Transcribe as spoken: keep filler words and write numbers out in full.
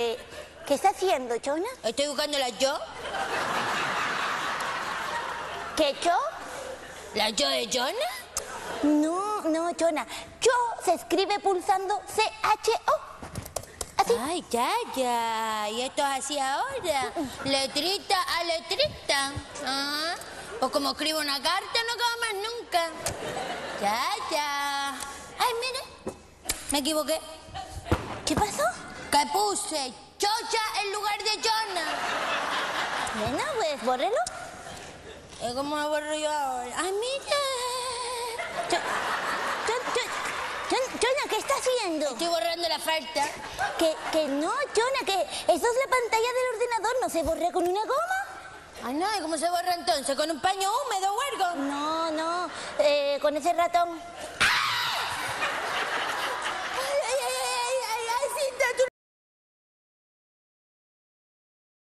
Eh, ¿Qué está haciendo, Chona? Estoy buscando la yo. ¿Qué, Cho? ¿La yo de Chona? No, no, Chona. Cho se escribe pulsando C H O. Así. Ay, ya, ya. ¿Y esto es así ahora? Letrita a letrita. ¿Ah? Pues como escribo una carta, no acaba más nunca. Ya, ya. Ay, mire. Me equivoqué. ¿Qué pasó? Que puse chocha en lugar de chona. Nena, pues, bórrelo. ¿Y cómo lo borro yo ahora? ¡Ay, mira! Cho, Cho, Cho, Cho- Chona, ¿qué está haciendo? Estoy borrando la falta. Que, que no, Chona, que eso es la pantalla del ordenador, ¿no se borra con una goma? Ay, no, ¿y cómo se borra entonces? ¿Con un paño húmedo o algo? No, no, eh, con ese ratón.